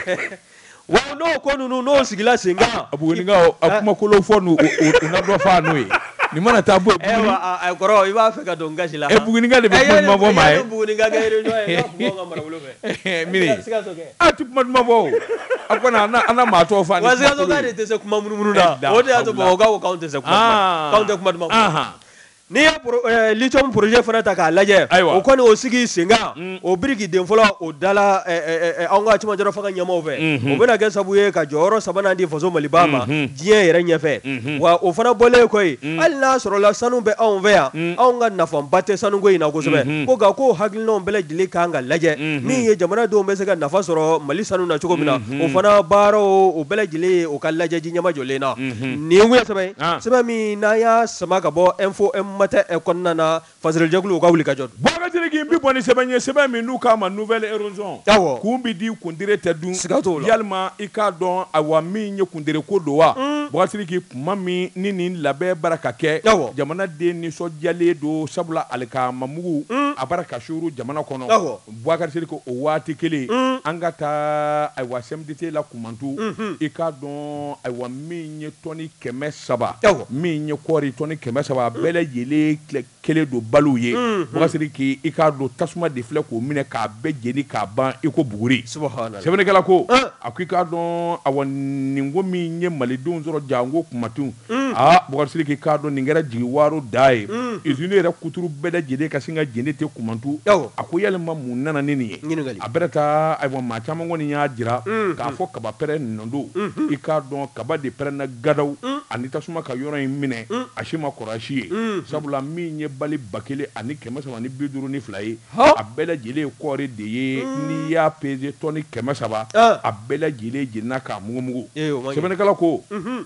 wa n'o ko ninnu n'o sigila sen kan Bugunikaw a kuma kolon fɔ n'u u na dɔ fa n'o ye nin mana taa bɔ Buguni ɛ kɔrɔ i b'a fɛ ka don gasi la ɛ Bugunika de bɛ kuma duman fɔ maa ye Bugunika kɛ région ye n ka marabolo fɛ mini a tɛ kuma duman fɔ o a kɔni an na maa tɔw fa wa Sikaso ka de tɛ se kuma munumunu na o de y'a to Bamakɔkaw ko k'anw tɛ se kuma duman k'anw tɛ kuma duman fɔ n'i ye lithium projet fana ta k'a lajɛ o kɔni o sigi sen kan o biriki den fɔlɔ o dala anw ka cɛmancɛ fanga ɲɛmaaw fɛ o bɛna kɛ sababu ye ka jɔyɔrɔ sabanan di faso Maliba ma diɲɛ yɛrɛ ɲɛfɛ wa o fana bɔlen koyi hali n'a sɔrɔla sanu bɛ anw fɛ yan anw ka nafaba tɛ sanuko in na kosɛbɛ ko nka ko hakilinaw bɛɛ lajɛlen kan ka lajɛ min ye jamanadenw bɛ se ka nafa sɔrɔ Mali sanu na cogo min na o fana baaraw o bɛɛ lajɛlen o ka lajɛ ji ɲɛma jɔlen na nin ye n sɛbɛn sɛbɛn min n'an y'a sama ka bɔ info matɛ kɔnɔna na fasɛrɛjɛkulu u ka wuli ka jɔ Boubacar k'i bi bɔ ni sɛbɛn ye sɛbɛn min n'u k'a ma nouvelle horizon awɔ k'u bi di kundire tɛ dun siga t'o la yalima i k'a dɔn awa min ye kundire ko don wa Boubacar k'i kuma min ni nin labɛn bara ka kɛ jamanaden nisɔndiyalen don sabula alikama mugu a bara ka suru jamana kɔnɔ Boubacar ko o waati kelen an ka taa ayiwa C M D T la kumantu i k'a dɔn ayiwa min ye tɔni kɛmɛ saba min ye kɔɔri tɔni kɛmɛ saba bɛɛ lajɛlen kelen don balo ye Boubacar k'i i k'a dɔn tasuma de filɛ k'o minɛ k'a bɛɛ jeni k'a ban i ko buguri sɛbɛnnikɛla ko a ko i k'a dɔn awa nin ko min ye malidenw sɔrɔ jango kumatu aa Boubacar k'i k'a dɔn nin kɛra jigi waro da ye usine yɛrɛ kuturu bɛɛ lajɛlen ka sin ka jeni ten kumantu a ko yalima mun nana ni nin ye a bɛrɛ taa ayiwa maa caman kɔni y'a jira k'a fɔ kaba pɛrɛ nɔndo i k'a dɔn kaba de pɛrɛnna gadaw ani tasuma ka yɔrɔ in minɛ a si ma kɔrɔsi ye sabula min ye bali ba kelen ani kɛmɛ saba ni bi duuru ni fila ye a bɛɛ lajɛlen ye kɔɔri de ye n'i y'a peze tɔni kɛmɛ saba a bɛɛ lajɛlen jenina k'a mugumugu sɛbɛnnikɛla ko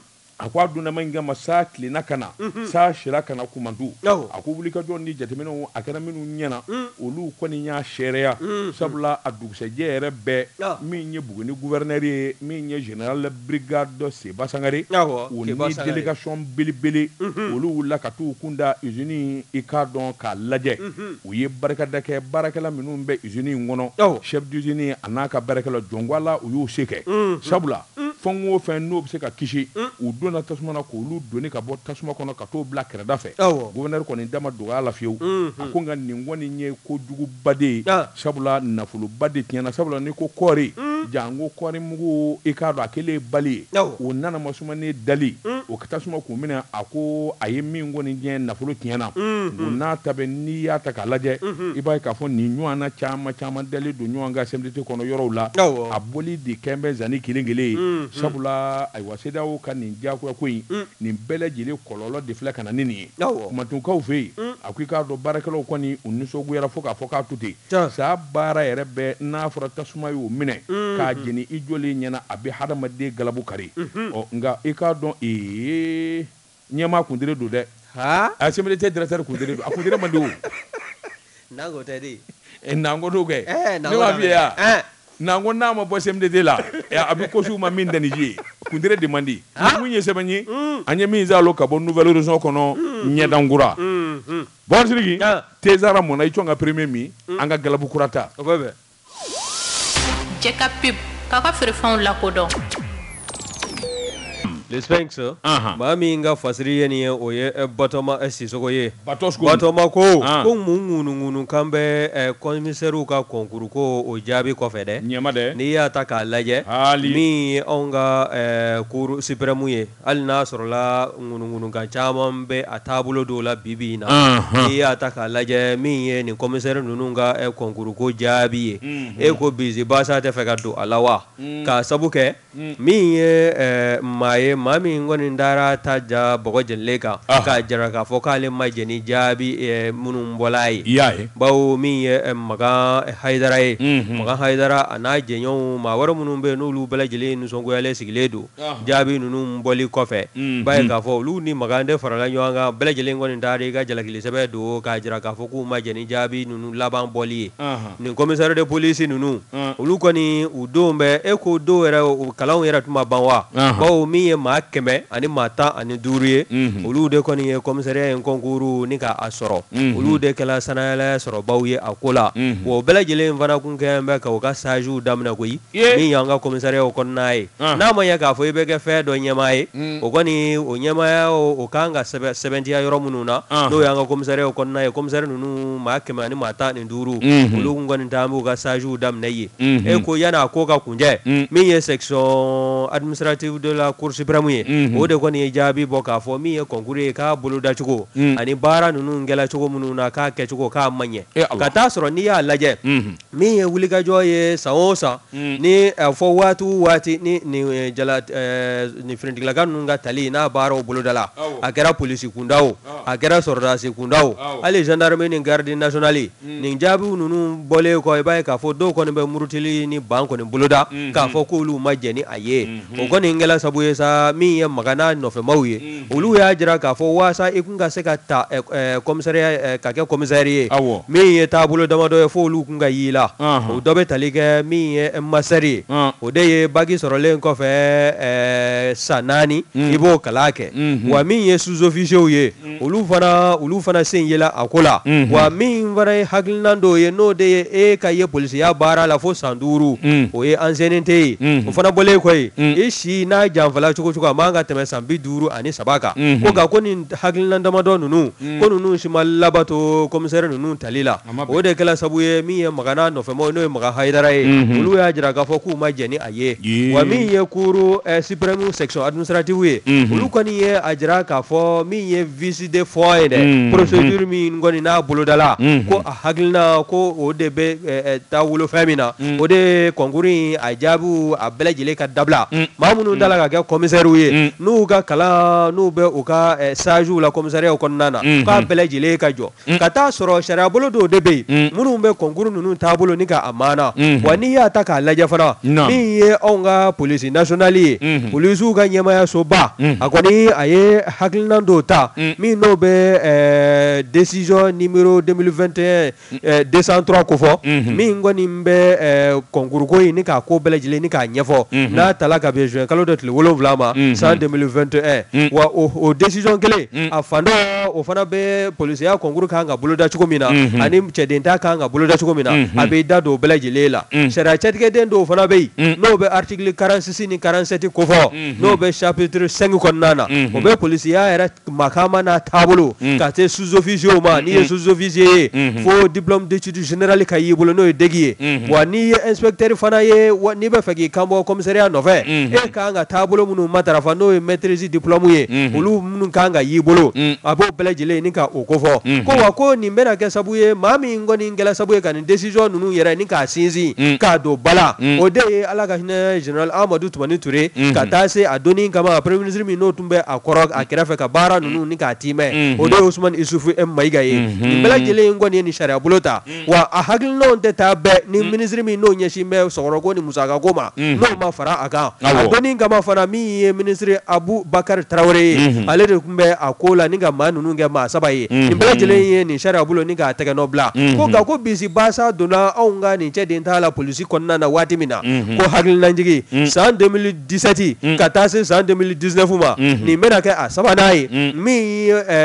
a ko a donnama in kama sa tilenna ka na sa sira ka na kumantu a ko wulikajɔ ni jateminɛw a kɛra minnu ɲɛna olu kɔni y'a sɛrɛya sabula a dugusɛjɛ yɛrɛ bɛɛ min ye Buguni gouverneur ye min ye général brigade Seba Sangare o ni délégation belebele olu wulila ka t'u kunda usine i k'a dɔn k'a lajɛ u ye barikada kɛ baarakɛla minnu bɛ usine in kɔnɔ chef d'usine a n'a ka baarakɛla jɔngwala u y'o se kɛ sabula fɛn o fɛn n'o bɛ se ka kisi u donna tasuma na k'olu doni ka bɔ tasuma kɔnɔ ka t'o bila kɛrɛda fɛ gouverneur kɔni dama dɔgɔya la fiyewu a ko nka nin kɔni ye kojuguba de ye sabula nafoloba de tiɲɛna sabula ni ko kɔɔri jango kɔɔri mugu i k'a dɔn a kɛlen bali ye o nana masumanen dali o ka tasuma k'u minɛ a ko a ye min kɔni diɲɛ nafolo tiɲɛna o n'a ta bɛ n'i y'a ta k'a lajɛ i b'a ye k'a fɔ nin ɲɔgɔn na caman caman dalen don ɲɔgɔn ka C M D T kɔnɔ yɔrɔw la a bɔli de kɛn bɛ zanni kelen kelen ye sabula ayiwa C E D E A O ka nin diyagoya ko in nin bɛɛ lajɛlen kɔlɔlɔ de filɛ ka na ni nin ye kumatunkaw fɛ yen a ko i k'a dɔn baarakɛlaw kɔni u nisɔgoyara fo k'a fɔ k'a to ten saa baara yɛrɛ bɛɛ n'a fɔra tasuma y'o minɛ k'a jeni i jɔlen ɲɛna a bɛ hadamaden galabu kari ɔ nka i k'a dɔn ee ɲɛmaa kundere don dɛ a C M D T directeur kundere don a kundere man di o nango tɛ de nango do kɛ ne b'a f'i ye ya nango n'a ma bɔ C M D T la a bɛ kosiw ma min danni ye kundere de man di mun ye sɛbɛn ye an ye min zalo ka bɔ nouvelle horizon kɔnɔ ɲɛdankura bon Sidiki Tezara mɔna i cɔn ka premier min an ka galabu kura ta jɛ ka pip k'a ka feerefɛnw lakodɔn le Sphinx maa min ka fasiri ye nin ye o ye Batoma Sisoko ye Batoma ko ko mun ŋunuŋunu kan bɛ commissaires ka concours ko o jaabi kɔfɛ dɛ ɲɛma dɛ n'i y'a ta k'a lajɛ min ye anw ka cour suprême ye hali n'a sɔrɔla ŋunuŋunukan caman bɛ a taabolo dɔw la bi bi in na n'i y'a ta k'a lajɛ min ye nin commissaire ninnu ka concours ko jaabi ye e ko Bizi Basa tɛ fɛ ka don a la wa k'a sabu kɛ min ye maa ye maa min kɔni dara ta ja bɔgɔ jɛnlen kan k'a jira k'a fɔ k'ale ma jɛni jaabi minnu bɔla ye bawo min ye Magan Hayidara ye Magan Hayidara a n'a jɛɲɔgɔnw maa wɛrɛ minnu bɛ yen n'olu bɛɛ lajɛlen nisɔngoyalen sigilen don jaabi ninnu bɔli kɔfɛ b'a ye k'a fɔ olu ni Magan de farala ɲɔgɔn kan bɛɛ lajɛlen kɔni taara i ka jalakili sɛbɛn don k'a jira k'a fɔ k'u ma jɛni jaabi ninnu laban bɔli ye nin commissaire de police ninnu olu kɔni u denw bɛ e ko dɔw yɛrɛ kalanw yɛrɛ tun ma ban wa bawo min ye maa kɛmɛ ani maa tan ani duuru ye olu de kɔni ye commissariat in concours ni k'a sɔrɔ olu de kɛla sanayala sɔrɔbaw ye a ko la wa o bɛɛ lajɛlen fana kun kɛn bɛ ka u ka sagew daminɛ koyi min y'an ka commissariat kɔnɔna ye n'a ma ɲɛ k'a fɔ i bɛ kɛ fɛn dɔ ɲɛmaa ye o kɔni o ɲɛmaaya o kan ka sɛbɛntiya yɔrɔ minnu na n'o y'an ka commissariat kɔnɔna ye commissaire ninnu maa kɛmɛ ani maa tan ani duuru olu kun kɔni t'an b'u ka sagew daminɛ ye e ko yan'a ko ka kunjɛ min ye section administrative de la cour suprême ye o de kɔni ye jaabi bɔ k'a fɔ min ye concours ye k'a bolodacogo ani baara ninnu kɛlacogo minnu na k'a kɛcogo k'a ma ɲɛ ka taa sɔrɔ n'i y'a lajɛ min ye wulikajɔ ye san o san ni fɔ waati o waati ni ni jala ni finitigilaka ninnu ka tali n'a baaraw bolodala a kɛra polisi kunda o a kɛra sɔrɔdasi kunda o hali gendarmerie ni garde nationale nin jaabiw ninnu bɔlen kɔ i b'a ye k'a fɔ dɔw kɔni bɛ murutili ni ban kɔni boloda k'a fɔ k'olu ma jɛni a ye o kɔni kɛla sabu ye sa min ye Magana nɔfɛmaw ye olu y'a jira k'a fɔ waasa i kun ka se ka ta commissariat ka kɛ commissaire ye min ye taabolo damadɔ ye fo olu kun ka y'i la o dɔ bɛ tali kɛ min ye master ye o de ye bagi sɔrɔlen kɔfɛ san naani i b'o kalan kɛ wa min ye sous-officiers ye olu fana olu fana sen yela a ko la wa min fana ye hakilina dɔw ye n'o de ye e ka ye polisiya baara la fo san duuru o ye ancienneté ye o fana bɔlen kɔ ye i si n'a janfala cogo cogo a man ka tɛmɛ san bi duuru ani saba kan ko nka ko nin hakilina damadɔ ninnu ko ninnu si ma labato commissaire ninnu tali la o de kɛla sabu ye min ye Magana nɔfɛmaw n'o ye Magan Hayidara ye olu y'a jira k'a fɔ k'u ma jɛni a ye wa min ye cour suprême section administrative ye olu kɔni ye a jira k'a fɔ min ye vice de fɔ ye dɛ procédure min kɔni n'a bolodala ko a hakilina ko o de bɛ taa wolo fɛn min na o de concours in a jaabiw a bɛɛ lajɛlen ka dabila maa minnu dala ka kɛ commissaire ye n'u ka kalan n'u bɛ u ka sagew la commissariat kɔnɔna na k'a bɛɛ lajɛlen ka jɔ ka taa sɔrɔ sariya bolo dɔw de bɛ yen minnu bɛ concours ninnu taabolo ni ka a maana wa n'i y'a ta k'a lajɛ fana min ye anw ka police nationale ye polisiw ka ɲɛmaayasoba a kɔni a ye hakilina dɔw ta min n'o bɛ décision numéro deux mille vingt et un deux cent trois ko fɔ min kɔni bɛ concours ko in ni k'a ko bɛɛ lajɛlen ni k'a ɲɛfɔ n'a tala ka bɛn juin kalo dɔ tile wolonwula ma san deux mille vingt et un wa o décision kelen a fan dɔ o fana bɛ polisiya concours kan ka boloda cogo min na ani cɛden ta kan ka boloda cogo min na a bɛ da don o bɛɛ lajɛlen la sariya cɛtigɛden dɔw fana bɛ yen n'o bɛ article quarante-six ni quarante-sept ko fɔ n'o bɛ chapitre cinq kɔnɔna na o bɛ polisiya yɛrɛ makama n'a taabolo ka se sous-officiers ma n'i ye sous-officier ye fo diplôme d'études générales ka y'i bolo n'o ye degi ye wa n'i ye inspecteur fana ye n'i bɛ fɛ k'i kan bɔ commissariat nɔfɛ e kan ka taabolo minnu matarafa n'o ye maîtrise diplôme ye olu minnu kan ka y'i bolo a b'o bɛɛ lajɛlen ni ka o kofɔ ko wa ko nin bɛna kɛ sabu ye maa min kɔni kɛla sabu ye ka nin décision ninnu yɛrɛ ni k'a sinsin k'a don bala o de ye ala ka hinɛ général Amadou Toumani Touré ka taa se a donni kama premier ministre min n'o tun bɛ a kɔrɔ a kɛrɛfɛ ka baara ninnu ni k'a timɛ o de ye Ousmane Issoufou M Mayiga ye nin bɛɛ lajɛlen kɔni ye nin sariya bolo ta wa a hakilinaw tɛ taa bɛɛ ni ministre min n'o ɲɛsin bɛ sɔgɔrɔko ni musakako ma n'o ma fara a kan a donni kama fana min ye ministre Aboubakar Traoré ye ale de tun bɛ a ko la ni ka maa ninnu kɛ maa saba ye nin bɛɛ lajɛlen ye nin sariya bolo ni k'a tɛgɛ nɔ bila ko nka ko bisi basa donna anw ka nin cɛ den t'a la polisi kɔnɔna na waati min na ko hakilinajigi san deux mille dix-sept ka taa se san deux mille dix-neuf ma nin bɛna kɛ a sabanan ye min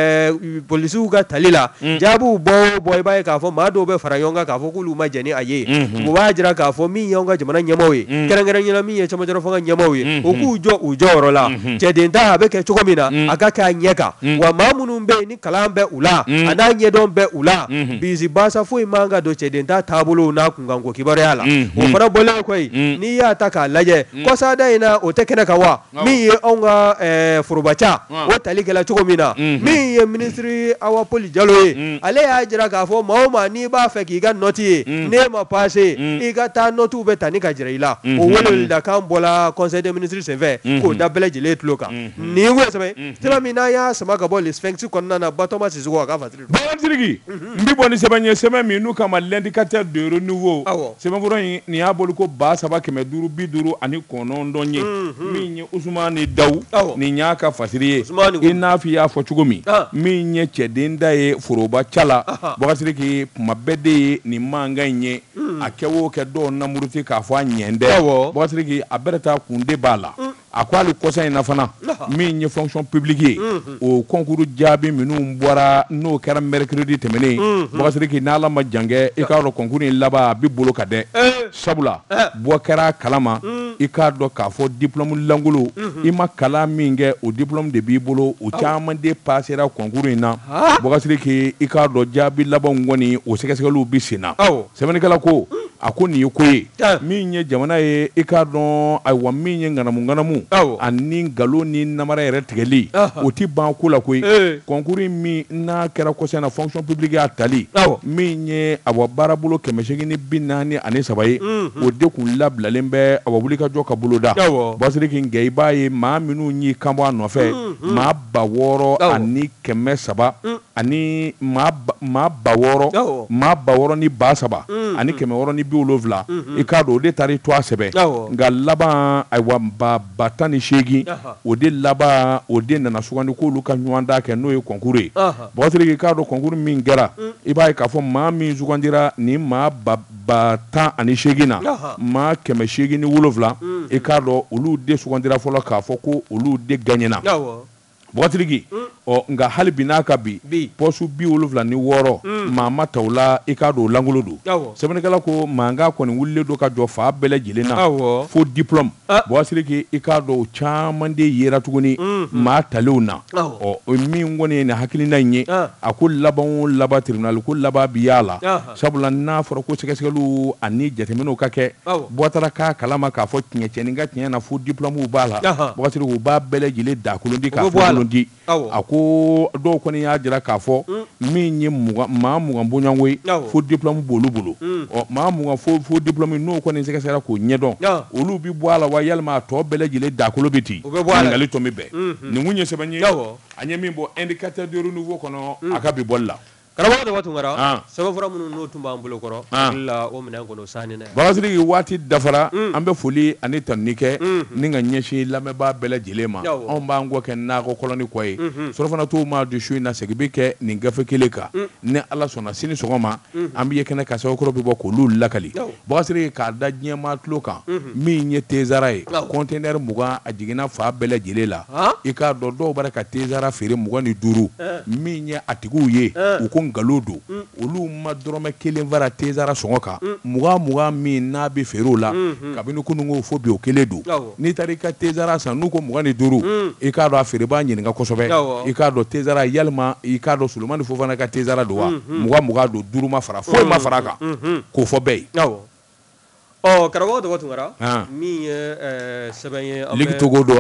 ye polisiw ka tali la jaabiw bɔ bɔ i b'a ye k'a fɔ maa dɔw bɛ fara ɲɔgɔn kan k'a fɔ k'olu ma jɛn ni a ye o b'a jira k'a fɔ min y'anw ka jamana ɲɛmaaw ye kɛrɛnkɛrɛnnenya min ye camancɛ fanga ɲɛmaaw ye o k'u jɔ u jɔyɔrɔ la cɛden ta a bɛ kɛ cogo min na a ka kɛ a ɲɛ kan wa maa minnu bɛ yen ni kalan bɛ u la a n'a ɲɛdɔn bɛ u la bisi basa foyi man ka don cɛden ta taabolo n'a kunkanko kibaruya la o fana bɔlen koyi n'i y'a ta k'a lajɛ kɔsada in na o tɛ kɛnɛ kan wa min ye anw ka forobaca o tali kɛla cogo min na min ye ministre Awa Poli Jalo ye ale y'a jira k'a fɔ maa o maa n'i b'a fɛ k'i ka nɔti ye n'e ma paase i ka taa nɔtiw bɛ ta ni ka jira i la o weleweledakan bɔla conseil des ministres senfɛ k'o da bɛɛ lajɛlen tulo kan nin ye sɛbɛn tuma min n'a y'a sama ka bɔ le sphinx kɔnɔna na Batoma Sisoko a ka fasiri don Bagantiriki n bɛ bɔ ni sɛbɛn ye sɛbɛn min n'u kama l'indicateur de renouveau sɛbɛnfura in nin y'a bolo ko ba saba kɛmɛ duuru bi duuru ani kɔnɔntɔn ye min ye Usumani Dawu nin y'a ka fasiri ye i n'a fɔ i y'a fɔ cogo min min ye cɛden da ye foroba cala Bagantiriki kuma bɛɛ de ye nin mankan in ye a kɛ o kɛ dɔw namuruti k'a fɔ a ɲɛ dɛ Bagantiriki a bɛɛ taa kunde b'a la a ko hali kɔsa in na fana min ye fonction publique ye o concours jaabi minnu bɔra n'o kɛra mercredi tɛmɛnen Bagantiriki n'Ala ma jan kɛ i k'a dɔn concours in laban a bɛ bolo ka dɛ sabula bɔ kɛra kalama i k'a dɔn k'a fɔ diplôme langolo i ma kalan min kɛ o diplôme de b'i bolo o caman de passera concours in na Bagantiriki i k'a dɔn jaabi laban kɔni o sɛgɛsɛgɛliw bɛ sen na sɛbɛnnikɛla ko a ko nin ye ko ye min ye jamana ye i k'a dɔn ayiwa min ye ŋanamu ŋanamu ani nkalon ni namara yɛrɛ tigɛli o ti ban ko la koyi concours min n'a kɛra kɔsɛbɛ na fonction publique a tali min ye awa baarabolo kɛmɛ seegin ni bi naani ani saba ye o de kun labilalen bɛ awa wulikajɔ ka bolo da Bagantiriki nka i b'a ye maa minnu y'i kanbɔ a nɔfɛ maa ba wɔɔrɔ ani kɛmɛ saba ani maa ba wɔɔrɔ maa ba wɔɔrɔ ni ba saba ani kɛmɛ wɔɔrɔ ni bi wolonwula i k'a dɔn o de taara i to a sɛbɛn nka laban ayiwa ba ba tan ni seegin o de laban o de nana sugandi k'olu ka ɲɔgɔn dan kɛ n'o ye concours ye Bagantiriki i k'a dɔn concours min kɛra i b'a ye k'a fɔ maa min sugandira nin maa ba ba tan ani seegin na maa kɛmɛ seegin ni wolonwula i k'a dɔn olu de sugandira fɔlɔ k'a fɔ ko olu de gagnena Bagantiriki ɔ nka hali bi n'a ka bi pɔsu bi wolonwula ni wɔɔrɔ maa ma ta o la i k'a dɔn o langolo don sɛbɛnnikɛla ko mankan kɔni wulilen don ka jɔ fa bɛɛ lajɛlen na fo diplôme Bagantiriki i k'a dɔn o caman de yera tuguni maa talenw na ɔ min kɔni ye nin hakilina in ye a ko laban o laban tribunal ko laban bi y'a la sabula n'a fɔra ko sɛgɛsɛgɛliw ani jateminɛw ka kɛ Bɔtara k'a kalama k'a fɔ tiɲɛ tiɲɛni ka tiɲɛ na fo diplômew b'a la Bagantiriki u b'a bɛɛ lajɛlen dakolondi di k'a fɔ di a ko dɔw kɔni y'a jira k'a fɔ min ye maa mugan bɔɲɔgɔnko ye fo diplôme b'olu bolo ɔ maa mugan fo fo diplôme n'o kɔni sɛgɛsɛgɛra k'o ɲɛdɔn olu bi bɔ a la wa yalima a tɔ bɛɛ lajɛlen dakolo bɛ ten ɲininkali tɔ bɛ bɛn nin kun ye sɛbɛn ye an ye min bɔ indicateur de renouveau kɔnɔ a ka bi bɔli la karamɔgɔ Daba Tunkara sɛbɛnfura minnu n'o tun b'an bolo kɔrɔ hakili la o minɛn kɔnɔ sanni na Bagantiriki waati dafara an bɛ foli ani tanuni kɛ ni ka ɲɛsin lamɛnbaa bɛɛ lajɛlen ma anw b'an kɔ kɛ nakɔ kɔlɔni kɔ ye surafana t'o ma don su in na segin bɛ kɛ nin gafe kelen kan ni Ala sɔnna sini sɔgɔma an bɛ ye kɛnɛ ka sɛbɛnkɔrɔ bɛ bɔ k'olu lakali Bagantiriki k'a da diɲɛmaa tulo kan min ye tezara ye conteneur mugan a jiginna fa bɛɛ lajɛlen la i k'a dɔn dɔw b'a ka tezara feere mugan ni duuru min ye a tigiw ye u ko nkalon don olu ma dɔrɔmɛ kelen fara tezara sɔngɔ kan mugan mugan min n'a bɛ feere o la kabini kununko fo bi o kelen don n'i taara i ka tezara san n'u ko mugan ni duuru i k'a dɔn a feerebaa ɲininka kosɛbɛ i k'a dɔn tezara yalima i k'a dɔn Sulemani Fofana ka tezara don wa mugan mugan don duuru ma fara foyi ma fara a kan k'o fɔ bɛɛ ye ɔ karamɔgɔ Daba Tunkara min ye sɛbɛn ye Ligi Togo don wa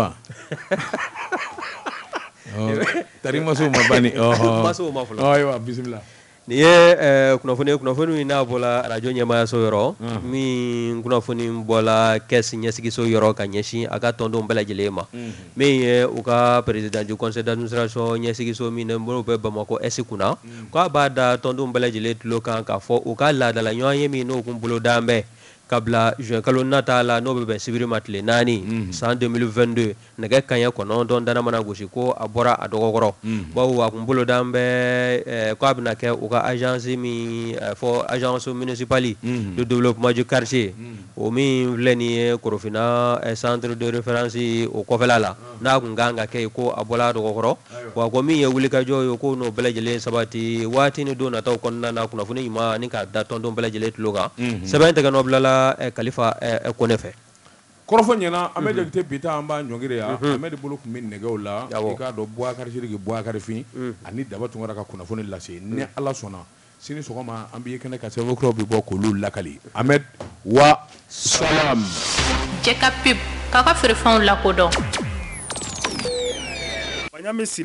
tari maso ma bani oh maso ma fula aywa bismillah ni ye kunnafoni kunnafoni n'a bɔla radio ɲɛmaayaso yɔrɔ min kunnafoni bɔla kɛsi ɲɛsigiso yɔrɔ ka ɲɛsin a ka tɔndenw bɛɛ lajɛlen ma min ye u ka président du conseil d'administration ɲɛsigiso min n'o bɛ Bamako est kunna k'a b'a da tɔndenw bɛɛ lajɛlen tulo kan k'a fɔ u ka laadala ɲɔgɔn ye min n'o kun bolo d'an bɛɛ kabla juin kalo nata la n'o bɛ bɛn sibiri ma tile naani san deux mille vingt-deux nɛgɛ kaɲɛ kɔnɔntɔn dana mana gosi ko a bɔra a dɔgɔkɔrɔ bawo a kun bolo d'an bɛɛ k'a bɛna kɛ u ka agence min fɔ agence municipale de développement du quartier o min filɛ nin ye Korofina centre de référence o kɔfɛla la n'a kun kan ka kɛ ko a bɔla a dɔgɔkɔrɔ wa ko min ye wulikajɔ ye ko n'o bɛɛ lajɛlen sabati waati ni don nataw kɔnɔna na kunnafoni ɲuman ni k'a da tɔndenw bɛɛ lajɛlen tulo kan sɛbɛn tɛgɛ nɔ bilala Kalifa Kone fɛ kɔrɔfɔ ɲɛna an bɛ jakite bi ta an b'a ɲɔngiri ya an bɛ de bolo kun bɛ nɛgɛw la i k'a dɔn Bouakar Sidiki Bouakar Fin ani Daba Tunkara ka kunnafoni lase ni Ala sɔnna sini sɔgɔma an bɛ kɛnɛ ka sɛbɛnfuraw bɛ bɔ k'olu lakali Ahmed wa salam Jɛka pip k'a ka feerefɛnw lakodɔn